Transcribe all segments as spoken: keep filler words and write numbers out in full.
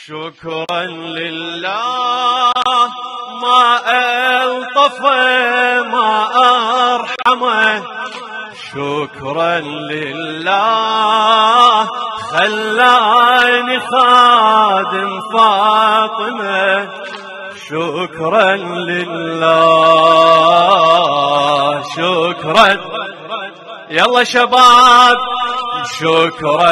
شكرا لله ما ألطفه ما أرحمه، شكرا لله خلاني خادم فاطمة، شكرا لله شكرا. يلا شباب، شكرا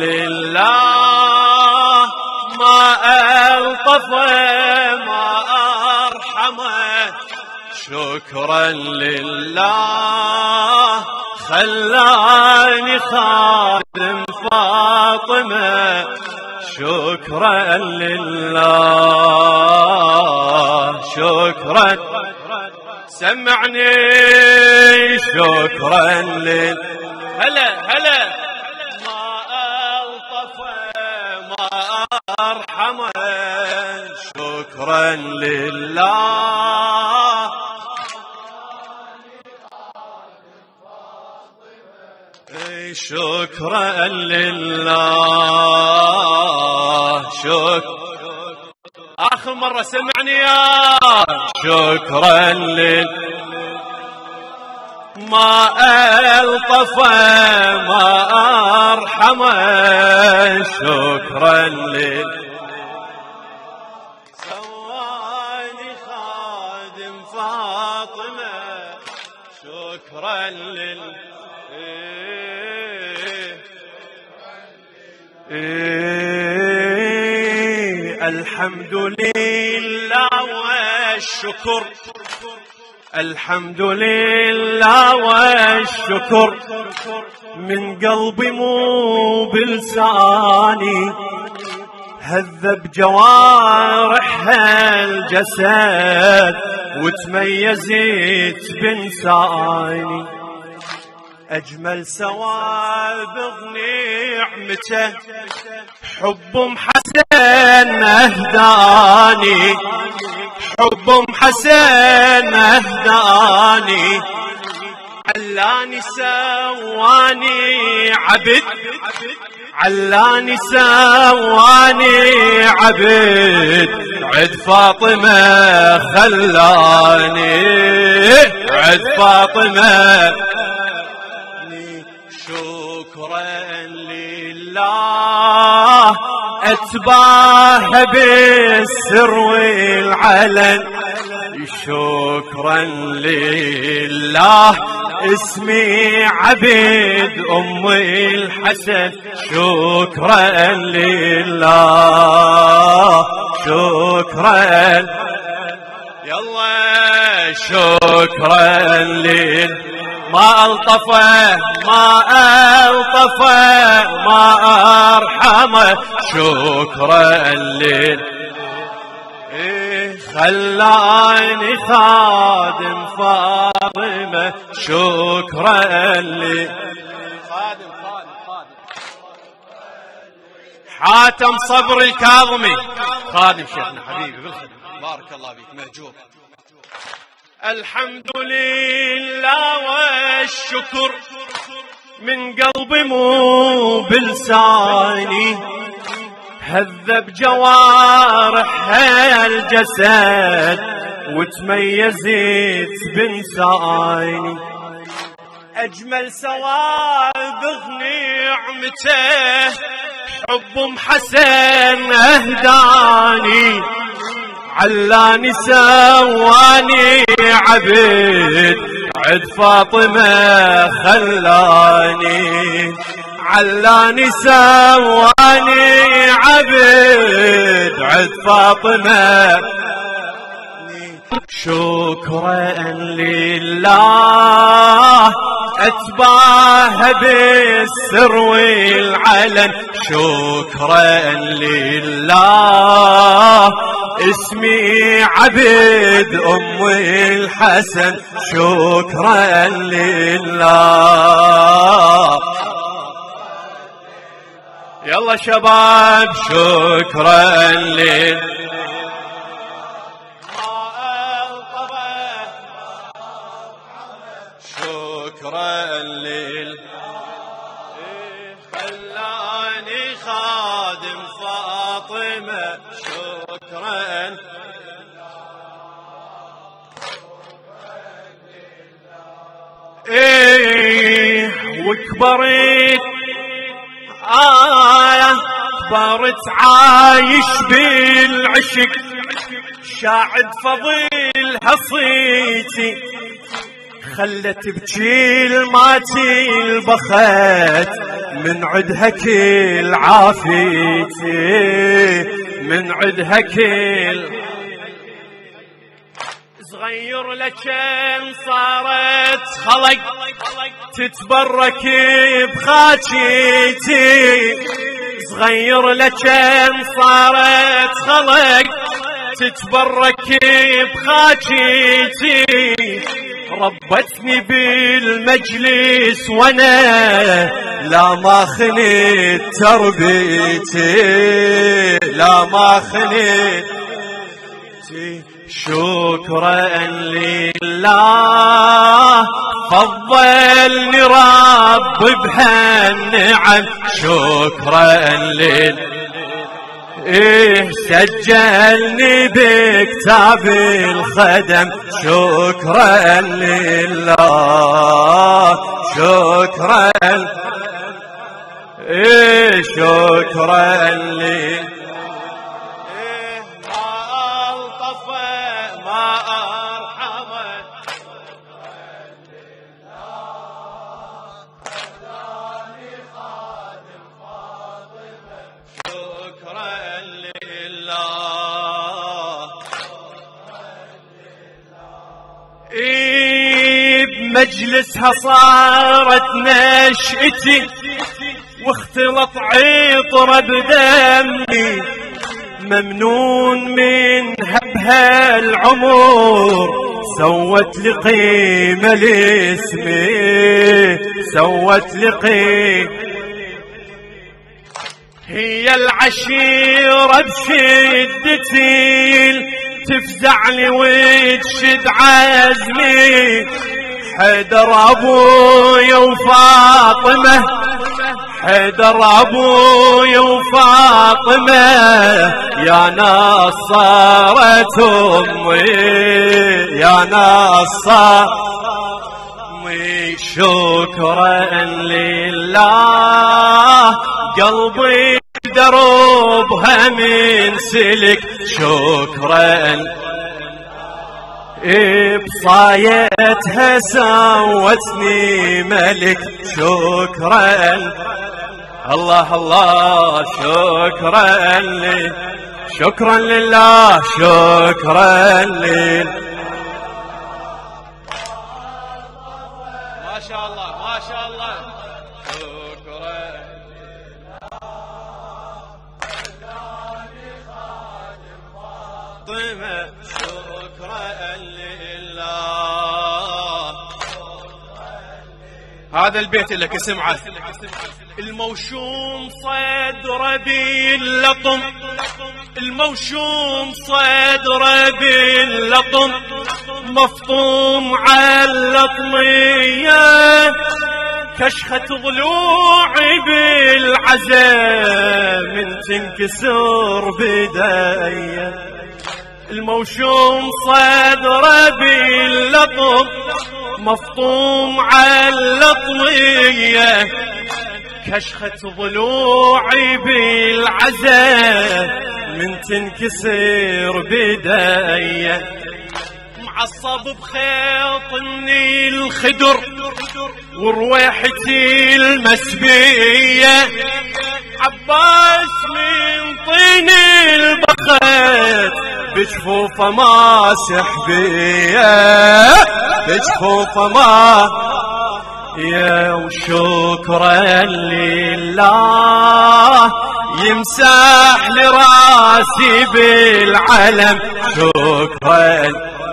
لله ما ألطفه ما أرحمه، شكرا لله خلاني خادم فاطمة، شكرا لله شكرا. سمعني شكرا لله. هلا هلا ما ألطفه ما أرحمه، شكرا لله شكرا لله شكرا. آخر مرة سمعني يا شكرا لله ما ألطفه ما أرحمه، شكرا لله سواني خادم فاطمة، شكرا لله. إيه الحمد لله والشكر، الحمد لله والشكر من قلبي مو بلساني، هذب جوارحها الجسد وتميزت بنساني، أجمل سوابغ نعمته حب محسن أهداني، حب محسن أهداني، علاني سواني عبد، علاني سواني عبد، عد فاطمة خلاني عد فاطمة. شكرا لله أتباه بالسر والعلن، شكرا لله اسمي عبد أم الحسن، شكرا لله شكرا. يلا شكرا لله ما ألطفه ما ألطفه ما أرحمه، شكرا لله خلاني خادم فاطمة، شكرا لله خادم خادم خادم حاتم صبر الكاظمي، خادم شيخنا حبيبي بالخدمة، بارك الله فيك مهجوب. الحمد لله والشكر من قلبي مو بلساني، هذب جوارحها الجسد وتميزت بنساني، أجمل سوابغ نعمته حب محسن أهداني، علاني سواني عبد، عد فاطمة خلاني، علاني سواني عبد، عد فاطمة. شكرا لله أتباه بالسر والعلن، شكرا لله اسمي عبد أم الحسن، شكرا لله. يلا شباب شكرا لله شكرا لله خلاني خادم فاطمة، فاطمة شكرا. ايه وكبرت آه كبرت عايش بالعشق شاعد فضيل هصيتي خلت بجيل ماتي البخت من عدها كل عافيتي من عدها كل صغير لكن صارت خلق تتبرك بخاجيتي صغير لكن صارت خلق تتبرك بخاجيتي ربتني بالمجلس وانا لا ما خنيت تربيتي لا ما خنيت شكرا لله فضلني رب بهالنعم شكرا لله إيه سجلني بكتاب الخدم شكرا لله شكرا إيه شكرا لله إيه ما ألطف ما أرحم شكرا إيه بمجلسها صارت نشأتي واختلط عطر بدمي ممنون منها بهالعمر سوت لي قيمة لاسمي سوت لي قيمة هي العشيرة بشدتي تفزع لي وتشد عزمي حيدر ابويا وفاطمة حيدر ابويا وفاطمة يا ناس صارت امي يا ناس امي شكرا لله قلبي دروبها من سلك شكرا بصايتها سوتني ملك شكرا الله الله شكرا لي شكرا لله شكرا لي ما شاء الله ما شاء الله شكرا شكرا لله. هذا البيت لك اسمعه الموشوم صدر باللطم الموشوم صدر باللطم مفطوم على اللطمية كشخة ضلوعي بالعزاء من تنكسر بداية الموشوم صدر باللطم مفطوم على اللطمية كشخة ضلوعي بالعزاء من تنكسر بداية معصب بخيطني الخدر ورويحتي المسبية عباس من طين البخت بجفوفه ماسح بيا بجفوفه ما يا وشكرا لله يمسح لراسي بالعلم شكرا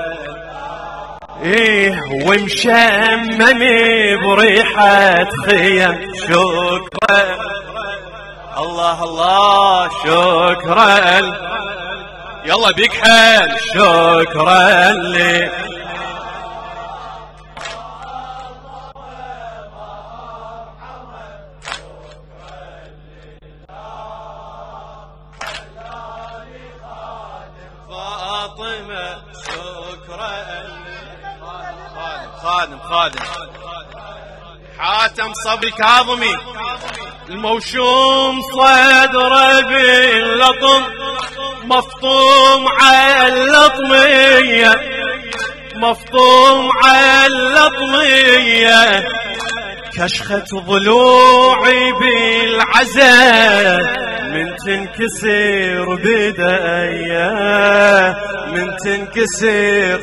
ايه ومشمم بريحة خيم شكرا الله الله شكرا يلا بيك حال شكرا لي فاطمة شكرا. خادم خادم حاتم صبري كاظمي الموشوم صدره باللطم مفطوم على اللطمية مفطوم على اللطمية كشخة ضلوعي بالعزاء من تنكسر بداية من تنكسر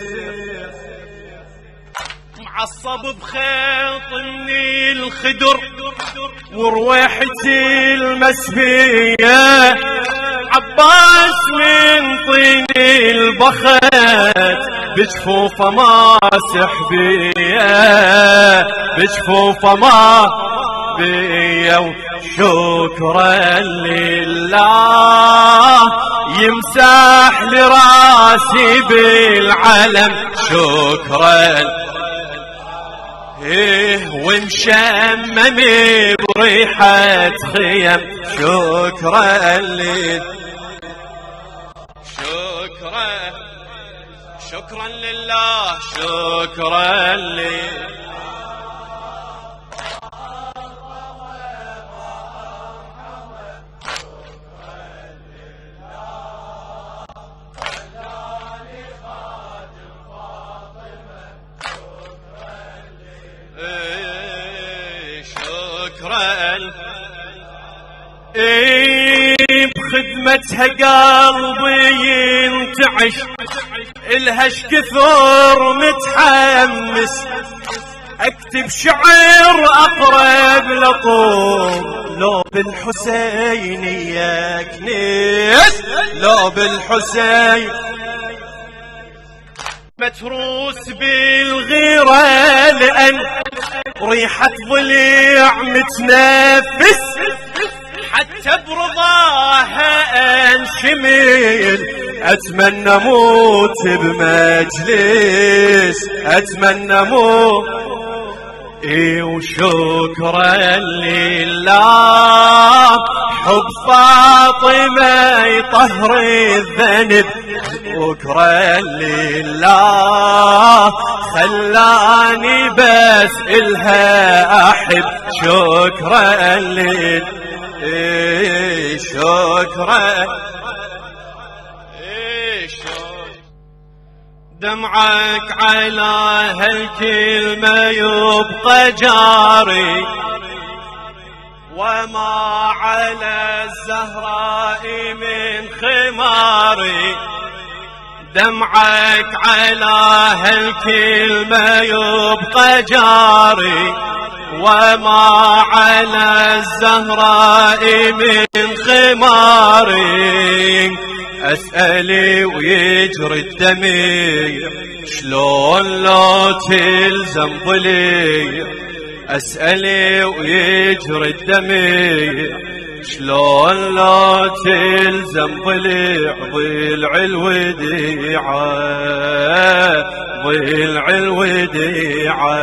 معصب بخيط من الخدر ورويحتي المسبية عباس من طين البخت بجفوفه ماسح بيا بجفوفه ما بيا وشكرا لله يمسح لراسي بالعلم شكرا ايه ومشمم بريحة خيم شكرا لله شكرا شكرا لله شكرا لله ايه بخدمتها قلبي ينتعش الهش كثر متحمس اكتب شعر اقرب لطول لو بالحسين يا كنيس لو بالحسين متروس بالغيرة لأن ريحة ضليع متنفس حتى برضاها انشمل اتمنى موت بمجلس اتمنى موت اي وشكرا لله حب فاطمة يطهر الذنب شكرا لله خلاني بس إلها أحب شكرا لله إيه شكرا إيه شكرا دمعك على هالكلمة يبقى جاري وما على الزهراء من خماري دمعك على هالكلمة يبقى جاري وما على الزهراء من خماري أسألي ويجري الدميع شلون لو تلزم ضليع أسألي ويجري الدميع شلون لو تلزم ضليع ضلع الوديعة ضلع الوديعة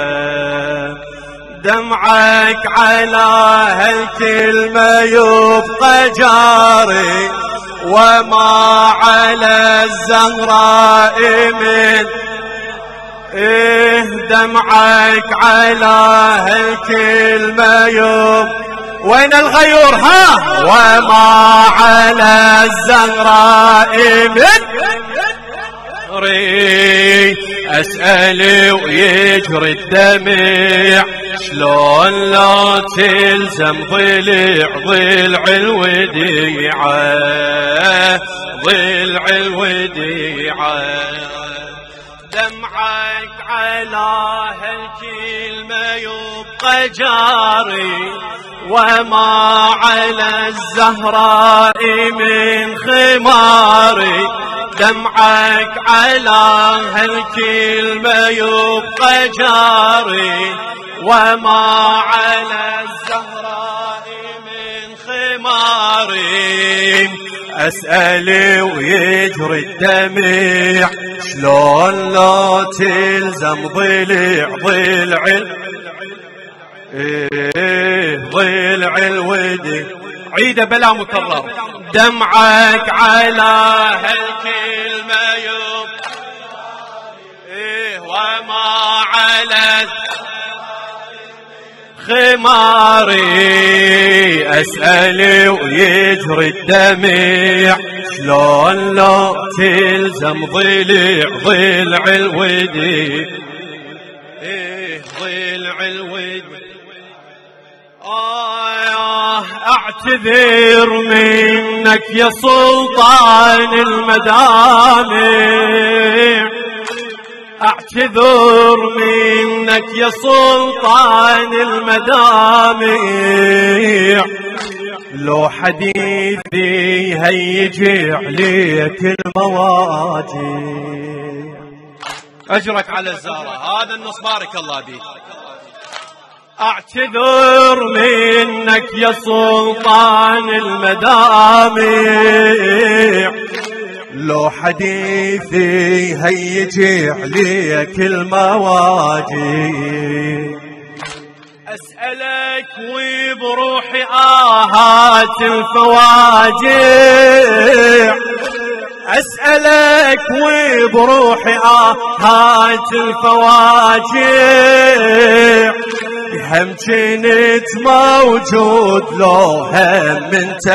دمعك على هالكلمة يبقى جاري وما على الزهراء من إيه دمعك على هالكلمة يبقى وين الغيور ها وما على الزهراء من ري أسألي ويجري الدمع شلون لو تلزم ضلع ضلع الوديعة ضلع الوديعة دمعك على هالكلمة يبقى جاري وما على الزهراء من خماري دمعك على هالكلمة يبقى جاري وما على الزهراء من خماري أسألي ويجري الدمع شلون لو تلزم ضلع ضلع إيه ضلع الودي عيد بلا مكرر. دمعك على هالكلمة يبقى إيه وما على خماري، أسأل ويجري الدمع شلون لو تلزم ضلع ضلع الودي إيه ضلع الودي. آه أعتذر منك يا سلطان المدامع، أعتذر منك يا سلطان المدامع، لو حديثي هيجي عليك المواجع. أجرك على الزهرة هذا النص بارك الله بيك. أعتذر منك يا سلطان المدامع، لو حديثي هيجي عليك المواجع. أسألك وبروحي آهات الفواجع، أسألك وبروحي آهات الفواجع، هم كنت موجود لو هم انت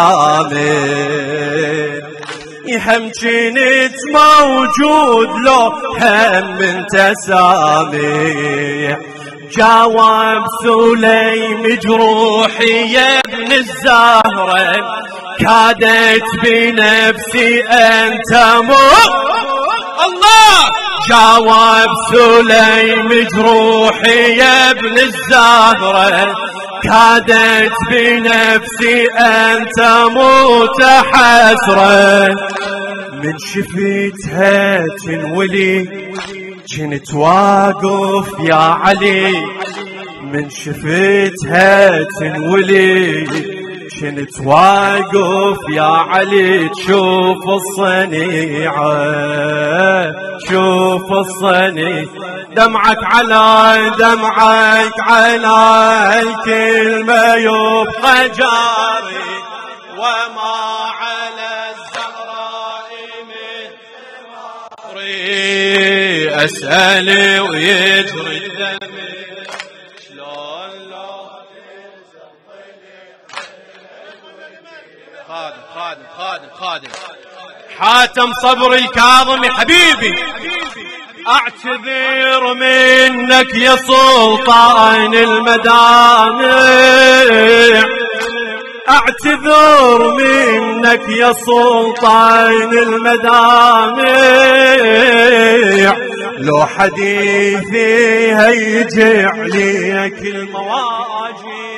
سامع، هم كنت موجود لو هم انت سامع. جاوب سليم جروحي يا ابن الزهرة، كادت بنفسي أن تموت. الله جاوب سليم جروحي يا ابن الزهرة، كادت بنفسي أن تموت حسرة. من شفتها تنولي كنت واقف يا علي، من شفتها تنولي كنت واقف يا علي. تشوف الصنيعة تشوف الصنيعة، دمعك على دمعك على الكلمة يبقى جاري، وما على الزهراء من ثماري. أسأل ويجري الدم شلون لو خادم خادم خادم خادم حاتم صبري الكاظمي حبيبي. أعتذر منك يا سلطان المدامع، أعتذر منك يا سلطان المدامع، لو حديثي هيجي عليك المواجع.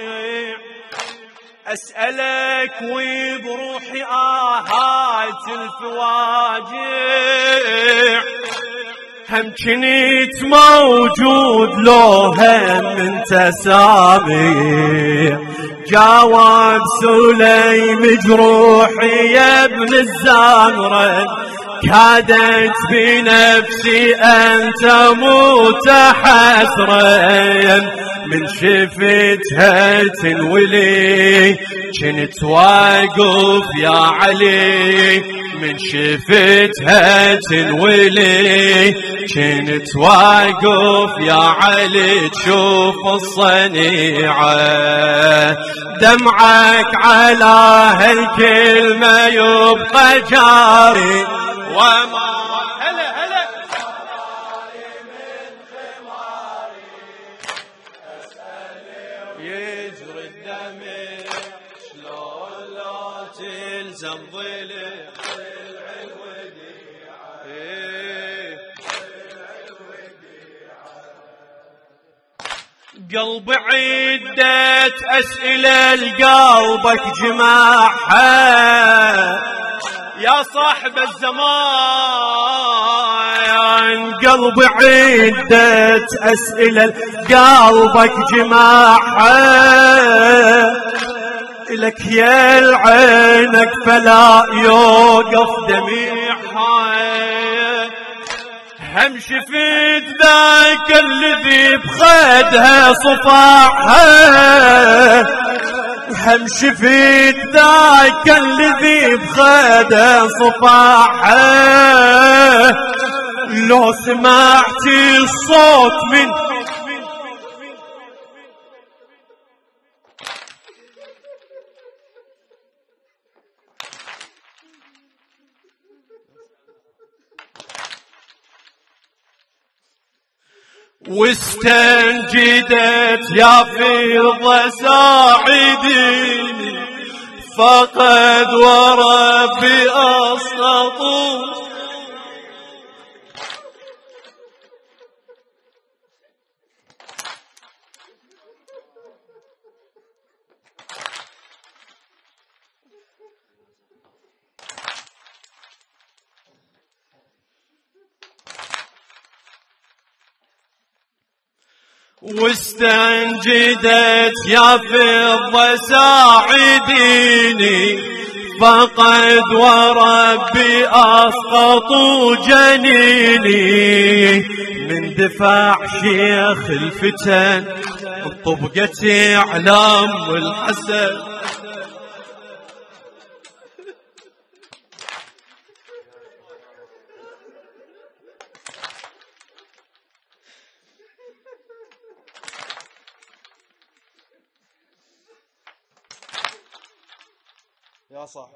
أسألك وبروحي آهات الفواجع، هم كنت موجود لو هم انت سامع. جاوب سليم جروحي يا ابن الزهرة، كادت بنفسي أن تموت حسرة. من شفتها تنولي كنت واقف يا علي، من شفتها تنولي كنت واقف يا علي. تشوف الصنيعة دمعك على هالكلمة يبقى جاري، وما هلا هلا يجري الدمع شلون لا تلزم ضلع قلبي عدة أسئلة لقلبك جماعها يا صاحب الزمان. قلبي عدة أسئلة لقلبك جماعها، لك يا العينك فلا يوقف دميعها. هم شفت ذاك الذي بخدها صفاعها، هم شفيت ذاك الذي بخده صفاحه لو سمعت الصوت من واستنجدت يا فضة ساعديني فقد وربي أسقطوا واستنجدت يا فضة ساعديني فقد وربي أسقطوا جنيني من دفاع شيخ الفتن بطبقة إعلام والحسن يا صاحبي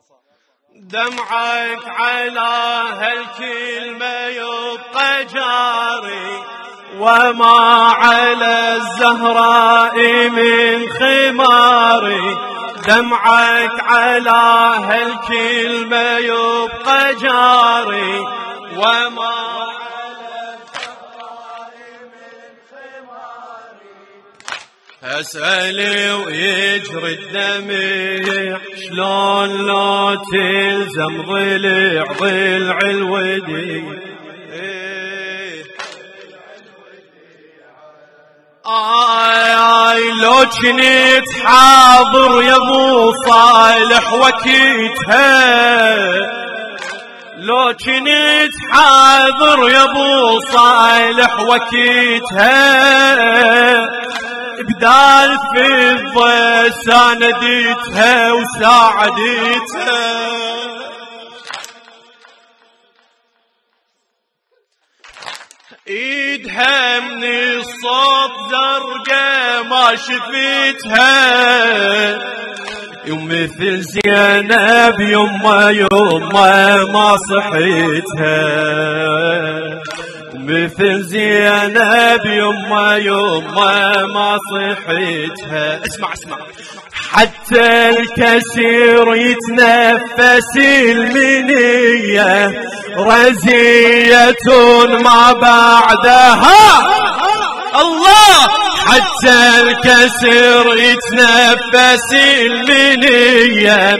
دمعك على هالكلمة يبقى جاري وما على الزهراء من خماري دمعك على هالكلمة يبقى جاري وما أسألي ويجري الدمع شلون لا تلزم ضلع ضلع الودي آي آي لو كنت حاضر يا ابو صالح وكيتها لو كنت حاضر يا ابو صالح وكيتها بدال فضة ساندتها وساعدتها ايدها من الصوت زرقاء ما شفتها ومثل زينب يما يما ما صحيتها مثل زينب يما يما ما صحيتها اسمع اسمع حتى الكسير يتنفس المنية رزية ما بعدها الله حتى الكسر يتنفس المنية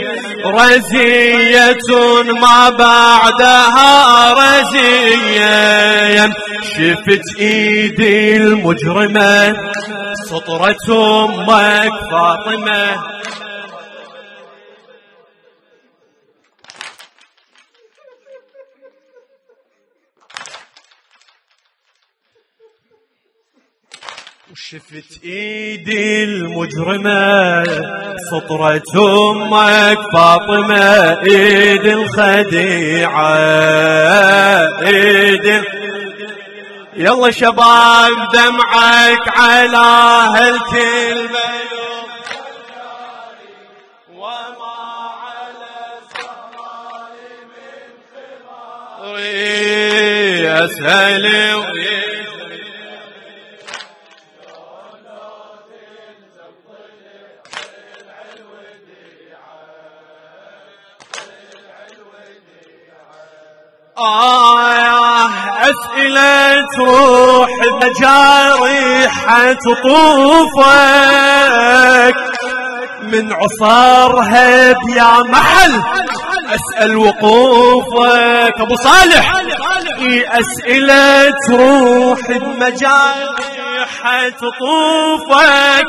رزية ما بعدها رزية شفت ايدي المجرمة سطرة امك فاطمة شفت ايدي المجرمة سطرة امك فاطمة ايد الخديعة ايد يلا شباب دمعك على هالكلمة وما على الزهراء من خماري اسهل آه أسئلة روح بجارحة طوفك من عصارها بيا محل أسأل وقوفك أبو صالح أسئلة روح بمجارحة تطوفك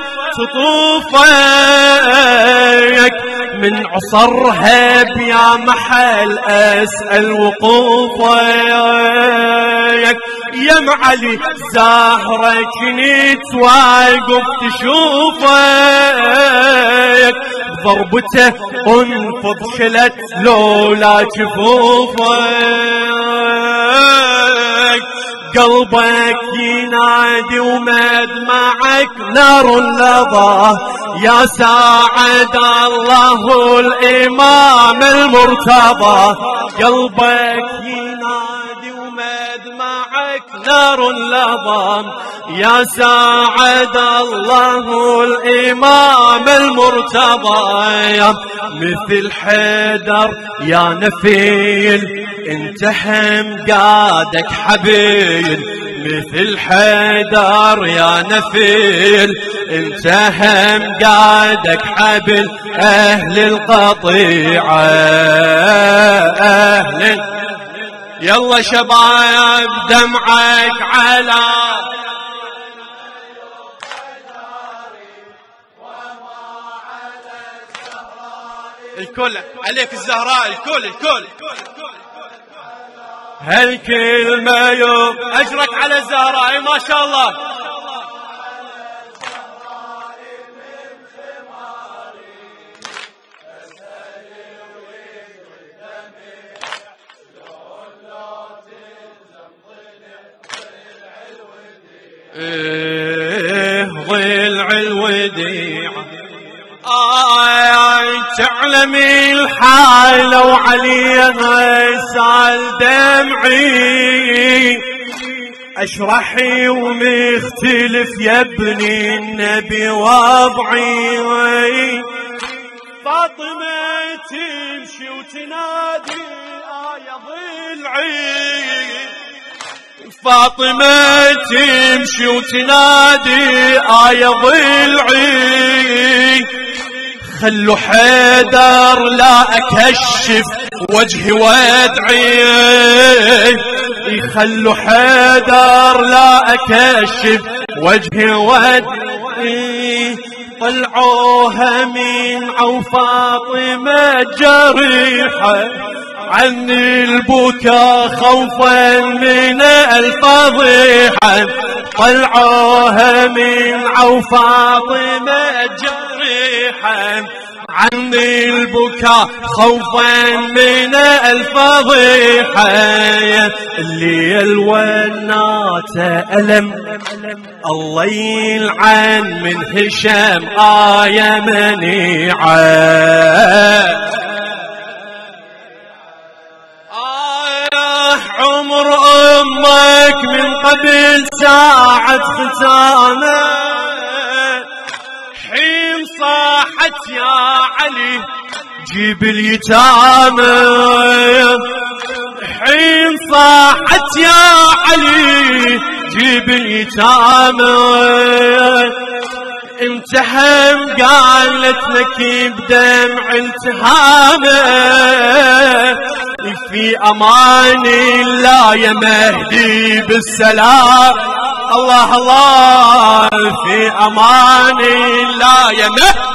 تطوفك من عصرها بيا محل أسأل وقوفك يا معلي زهرة كنت واقف تشوفك ضربته انفض شلت لولا جفوفك قلبك ينادي ومدمعك نار لظى يا ساعد الله الإمام المرتضى قلبك ينادي ومدمعك نار لظى يا ساعد الله الإمام المرتضى مثل حيدر يا نفيل انت هم قادك حبيل مثل حيدر يا نفيل انت هم قادك حبل اهل القطيعة اهل يلا شباب دمعك على الكل عليك الزهراء الكل الكل هالكلمة يوم أجرك على الزهراء ما شاء الله إيه ضلع الوديعة آه تعلمي الحالة وعليها يسال دمعي اشرحي ومختلف يا ابني النبي وضعي فاطمة تمشي وتنادي آية ضلعي فاطمة تمشي وتنادي آية ضلعي خلوا حيدر لا أكشف وجهي وادعي خلوا حيدر لا أكشف وجهي وادعي طلعوها من عو فاطمة جريحة عن البكاء خوفا من الفضيحة طلعوها من عو فاطمة جريحة عن البكاء خوفا من الفضيحة اللي الونات ألم الله يلعن من هشام آية منيعة آه عمر أمك من قبل ساعة ختامه حين صاحت يا علي جيب اليتامى حين صاحت يا علي جيب اليتامى امتحن قالت لك بدمع التهامه في امان الله يا مهدي بالسلام الله الله في امان الله يا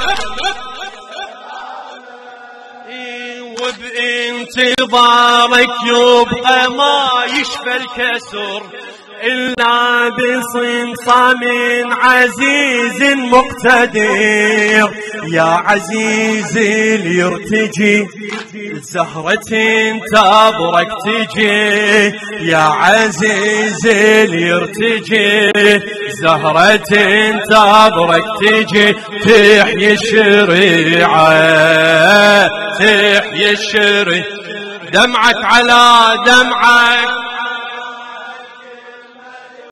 مهدي وبانتظارك يبقى ما يشفى الكسر إلا بصمصام عزيز مقتدر يا عزيزي ليرتجي زهرة تبرك تجي يا عزيزي ليرتجي زهرة تبرك تجي تحيي الشريعة تحيي الشريعة دمعك على دمعك